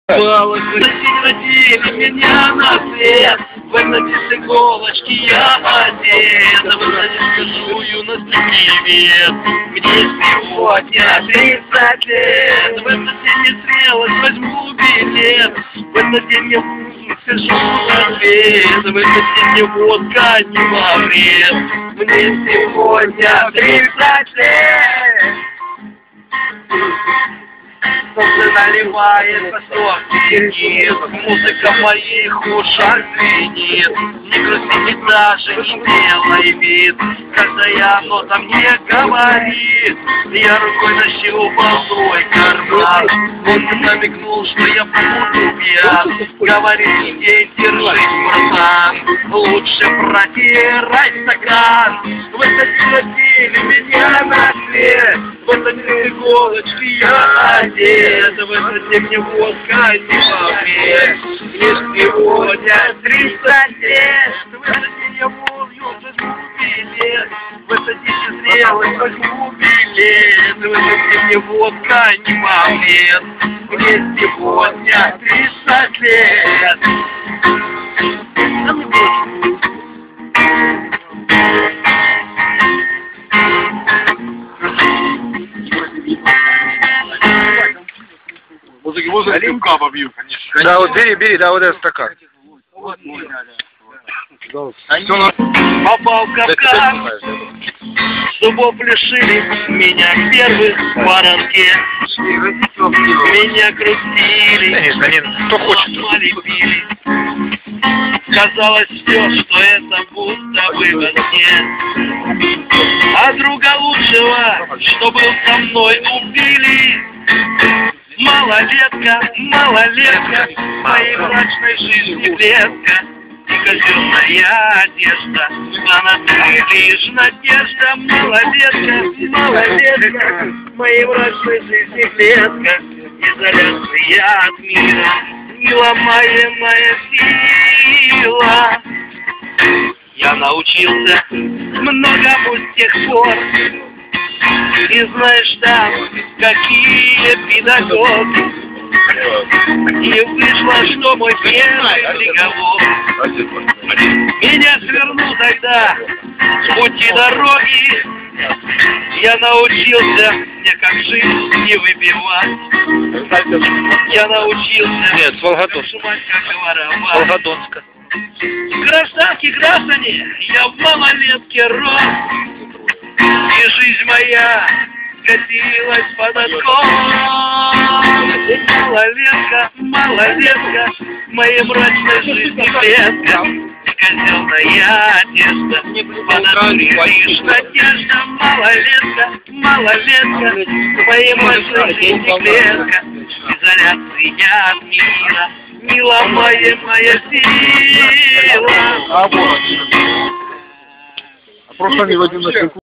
Родили меня на свет, в этом без иголочки я одет. Вы скажу, юности привет, мне сегодня 30 лет. В этот день не смелость возьму билет, в этот день я скажу ответ. В этот день не водка, не во вред, мне сегодня 30 лет. Солнце наливает восток, музыка в моих ушах звенит. Не грустит даже не белый вид, каждая нота мне говорит. Я рукой нащупал свой карман, он намекнул, что я буду пьян. Говорит, день держись, братан, лучше протирай стакан. В этот день родили меня на свет, в этот день иголочки я одет. В этот день мне водка не во вред, мне сегодня 30 лет. В этот день я волью возьму билет, в этот день я зрелость возьму билет. В этот день мне водка не во вред, мне сегодня 30 лет. Музыки рыбка побью, конечно. Да, вот бери, да, вот этот стакан. Попал в капкан, зубов лишили меня первых воронке. Меня крутили, конечно, они, кто хочет. лепили. Казалось все, что это будто бы во сне. А друга лучшего, что был со мной, убили. Малолетка, малолетка, моей мрачной жизни клетка. И казенная одежда, а на ты лишь надежда. Малолетка, малолетка, моей мрачной жизни клетка. Изоляция от мира, неломаемая сила. Я научился многому с тех пор. И знаешь там, какие педагоги. И вышло, что мой первый приговор. Меня свернул тогда с пути дороги. Я научился мне как жить, не выпивать. Я научился Нет, Волгодонска. как воровать. Волгодонска. Гражданки, граждане, я в малолетке рос. И жизнь моя скатилась под откос. Малолетка, малолетка, моей мрачной жизни клетка. Казенная одежда, подозрила лишь надежда. Малолетка, малолетка, моей мрачной жизни клетка. Изоляция от мира, неломаемая сила. Просто не в один